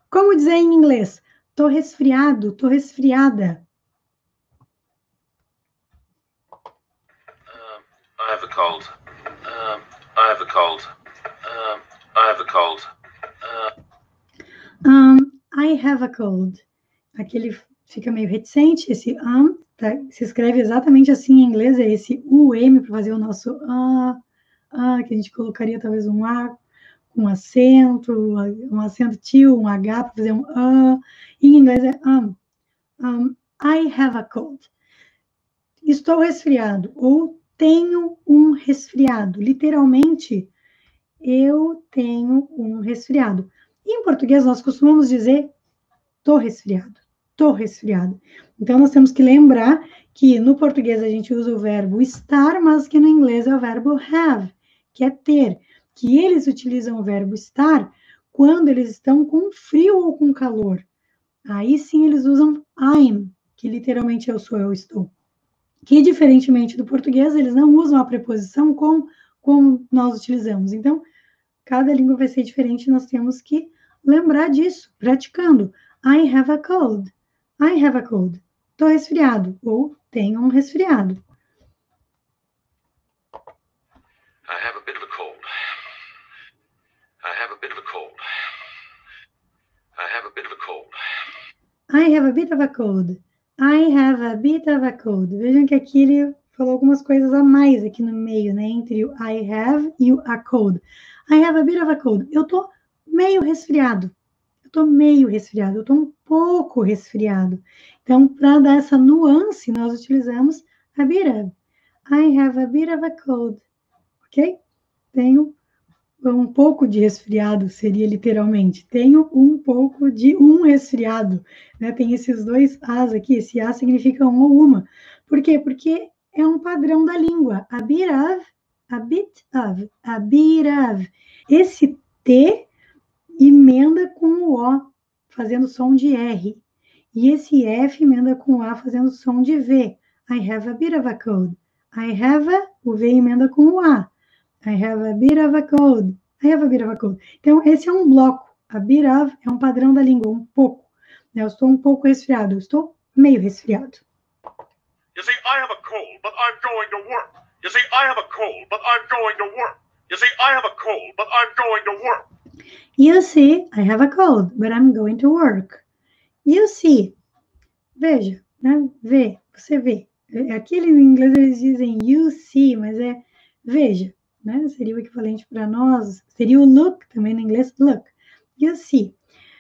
Como dizer em inglês? Tô resfriado, tô resfriada. I have a cold. I have a cold. I have a cold. I have a cold. Aqui ele fica meio reticente, esse tá, se escreve exatamente assim em inglês, é esse UM para fazer o nosso que a gente colocaria talvez um A com um acento tio, um H para fazer um em inglês é I have a cold. Estou resfriado, ou tenho um resfriado. Literalmente, eu tenho um resfriado. Em português, nós costumamos dizer tô resfriado, tô resfriado. Então, nós temos que lembrar que no português a gente usa o verbo estar, mas que no inglês é o verbo have, que é ter. Que eles utilizam o verbo estar quando eles estão com frio ou com calor. Aí sim eles usam I'm, que literalmente eu sou, eu estou. Que, diferentemente do português, eles não usam a preposição como nós utilizamos. Então, cada língua vai ser diferente, nós temos que lembrar disso, praticando. I have a cold. I have a cold. Estou resfriado, ou tenho um resfriado. I have a bit of a cold. I have a bit of a cold. I have a bit of a cold. I have a bit of a cold. I have a bit of a cold. Vejam que aqui ele falou algumas coisas a mais aqui no meio, né? Entre o I have e o a cold. I have a bit of a cold. Eu tô meio resfriado. Eu tô meio resfriado. Eu tô um pouco resfriado. Então, para dar essa nuance, nós utilizamos a bit of. I have a bit of a cold. Ok? Tenho um pouco de resfriado, seria literalmente. Tenho um pouco de um resfriado, né? Tem esses dois As aqui, esse A significa um ou uma. Por quê? Porque é um padrão da língua. A bit of, a bit of, a bit of. Esse T emenda com o O, fazendo som de R. E esse F emenda com o A, fazendo som de V. I have a bit of a cold. I have a, o V emenda com o A. I have a bit of a cold. I have a bit of a cold. Então, esse é um bloco. A bit of é um padrão da língua, um pouco. Eu estou um pouco resfriado. Eu estou meio resfriado. You see, I have a cold, but I'm going to work. You see, I have a cold, but I'm going to work. You see, I have a cold, but I'm going to work. You see, I have a cold, but I'm going to work. You see. Veja, né? Vê, você vê. Aqui em inglês eles dizem you see, mas é veja. Né? Seria o equivalente para nós, seria o look também no inglês, look. You see.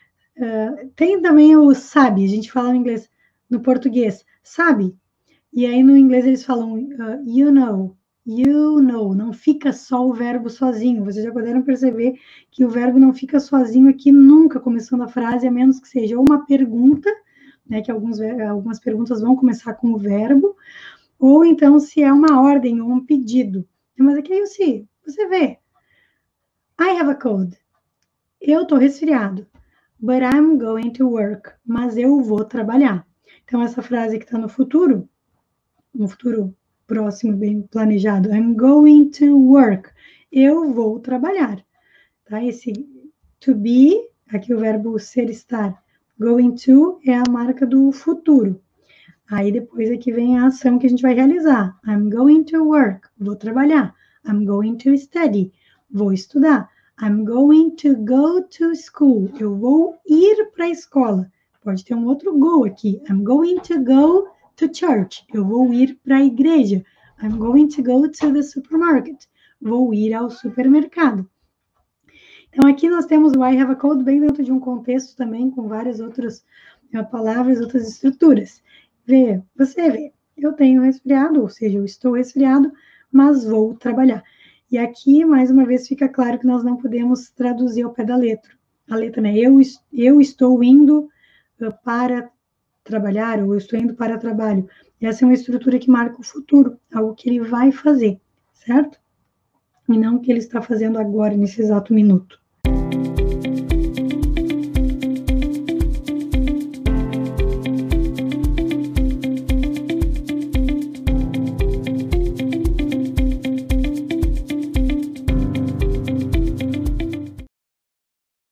Tem também o sabe, a gente fala no inglês, no português, sabe? E aí no inglês eles falam you know, não fica só o verbo sozinho. Vocês já puderam perceber que o verbo não fica sozinho aqui nunca começando a frase, a menos que seja uma pergunta, né, que algumas perguntas vão começar com o verbo, ou então se é uma ordem ou um pedido. Mas aqui eu see, você vê. I have a cold. Eu tô resfriado. But I'm going to work. Mas eu vou trabalhar. Então, essa frase que está no futuro próximo, bem planejado. I'm going to work. Eu vou trabalhar. Tá? Esse to be, aqui o verbo ser, estar. Going to é a marca do futuro. Aí depois aqui vem a ação que a gente vai realizar. I'm going to work. Vou trabalhar. I'm going to study. Vou estudar. I'm going to go to school. Eu vou ir para a escola. Pode ter um outro go aqui. I'm going to go to church. Eu vou ir para a igreja. I'm going to go to the supermarket. Vou ir ao supermercado. Então, aqui nós temos o I have a cold bem dentro de um contexto também, com várias outras palavras, outras estruturas. Você vê, eu tenho resfriado, ou seja, eu estou resfriado, mas vou trabalhar. E aqui, mais uma vez, fica claro que nós não podemos traduzir ao pé da letra. A letra, né? Eu estou indo para trabalhar, ou eu estou indo para trabalho. Essa é uma estrutura que marca o futuro, algo que ele vai fazer, certo? E não o que ele está fazendo agora, nesse exato minuto.